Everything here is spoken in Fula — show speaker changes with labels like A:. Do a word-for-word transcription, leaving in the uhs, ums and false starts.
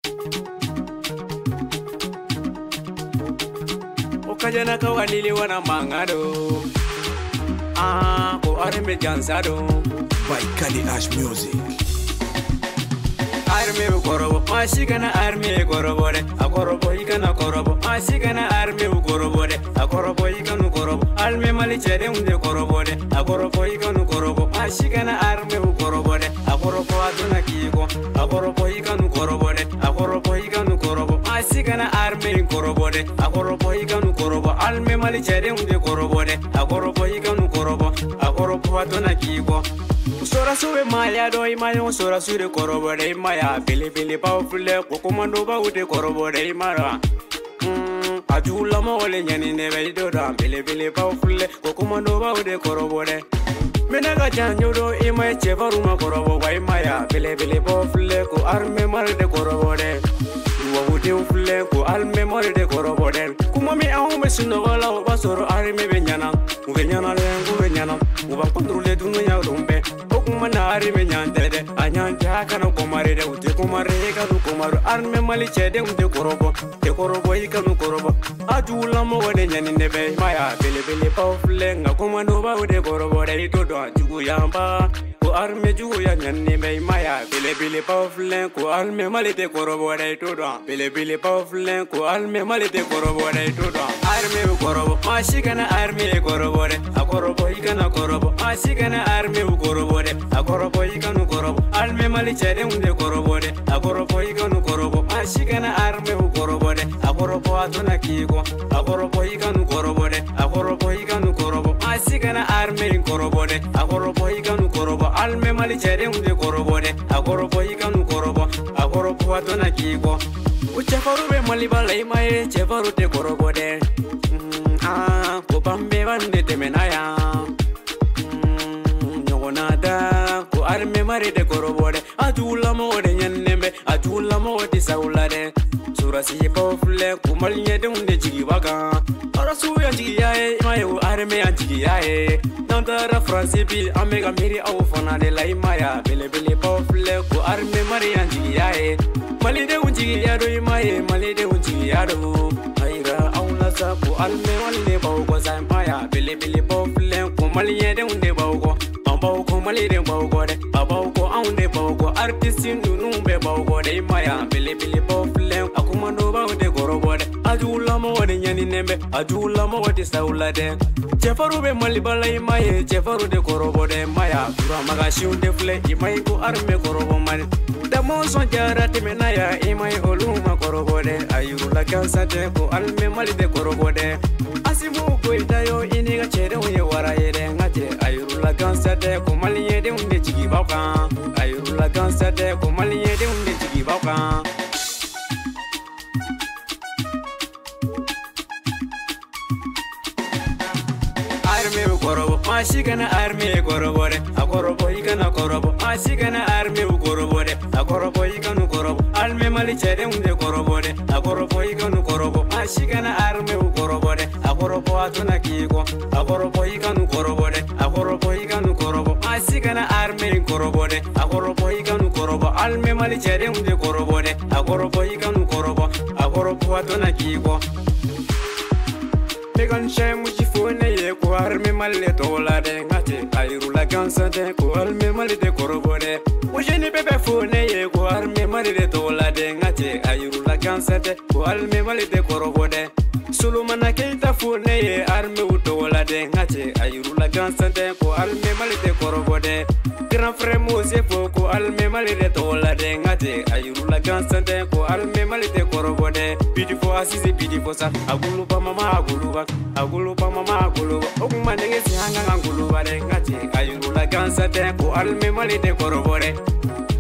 A: Okajana kawanili wana mangado. Ah, ko arme jansado.
B: By Kali Ash Music.
A: Arme ukorobo, mashikana arme ukorobo de. Akorobo ikana korobo, mashikana arme ukorobo de. Akorobo ikanu korobo, alme mali chere unde korobo de. Akorobo ikanu korobo, mashikana arme ukorobo de. Akorobo aduna kiko, akorobo ikanu korobo de. Akorobo ikanu korobo, mashikana arme ukorobo de. Akorobo ikanu korobo, alme mali chere unde korobo de. Akorobo ikanu korobo, akorobo aduna kiko. Sora sube maya do imayo sora sure korobo de maya bele bele powerful ko komando ba ude korobo de mara mm ajula mo le nyani ne be do do bele bele powerful ko komando ba ude korobo de menaga janjo do imay chevaru ma korobo ba maya bele bele powerful ko arme mar de korobo de wa ude ufle ko alme mar de korobo de kuma mi awu me suno wala ba soro arme be nyana ube nyana le ube nyana uba controle dunu ya dombe manari me nyantede anyanja kana komare de uti komare kanu komaru arme mali chede unde korobo de korobo ikanu korobo ajula mo wone nyani nebe maya bele bele pawfle nga komando ba ude korobo de to do jugu yamba ko arme jugu ya nyani be maya bele bele pawfle ko arme mali de korobo de to do bele bele pawfle ko arme mali de korobo de to do arme korobo mashikana arme korobo de akorobo ikana korobo mashikana arme korobo de akorobo ikanu korobo alme mali chere unde korobo de akorobo ikanu korobo ashikana arme korobo de akorobo atuna kiko akorobo ikanu korobo de akorobo ikanu korobo ashikana arme korobo de akorobo ikanu korobo alme mali chere unde korobo de akorobo ikanu korobo akorobo atuna kiko uchafaru be mali balai mai chefaru de korobo de ah ko pambe bande temenaya nada ko arme mari de korobode ajula mo de nyannembe ajula mo de saulade surasi pofle ko malnye de unde jigi baga arasu ya jigi yae mayo arme ya jigi yae nandara france bi amega miri au fona de la imaya bele bele pofle ko arme mari ya jigi yae mali de unjigi yado imaye mali de unjigi yado aira au nasa ko alme walle bawo ko sampaya bele bele pofle ko malnye de unde bawo Bauko malire bauko de abauko aunde bauko artist ndunu be bauko de maya bele bele pofle akuma no baude gorobo de ajula mo de nyani nembe ajula mo de saulade chefaru be mali balai maye chefaru de gorobo de maya dura magashi unde fle imai ko arme gorobo mali damo son jarati menaya imai oluma gorobo de ayuru la kansa de ko alme mali de gorobo de asimu ko itayo iniga chere uye waraye de ngate ayuru la kansa de ko maliye de unde jigi bauka ayuru la kansa de ko maliye de unde jigi bauka arme korobo mashikana arme korobo de akorobo ikana korobo mashikana arme korobo de akorobo ikanu korobo alme mali chere unde korobo de akorobo ikanu korobo mashikana arme korobo de akorobo atuna kiko akorobo ikanu korobo de akorobo ikanu korobo mashikana arme korobo de akorobo ikanu korobo alme mali chere unde korobo de akorobo ikanu korobo akorobo atuna kiko Megan shemu jifone ye ko arme malle tola de ngate ayru la gansante ko arme malle de korobode o jeni bebe fone ye ko arme malle de tola de ngate ayru la gansante ko arme malle de korobode Sulumana keita fone ye arme utola de ngate ayru la gansante ko arme malle de korobode Grand frère Mose ko alme malle de tola de ngate ayru la gansante ko arme malle de korobode beautiful asisi beautiful sa agulu pa mama agulu ba agulu pa mama agulu okuma ndenge si hanga ngulu ba de ngati ayuru la kansa te ko alme mali de korobore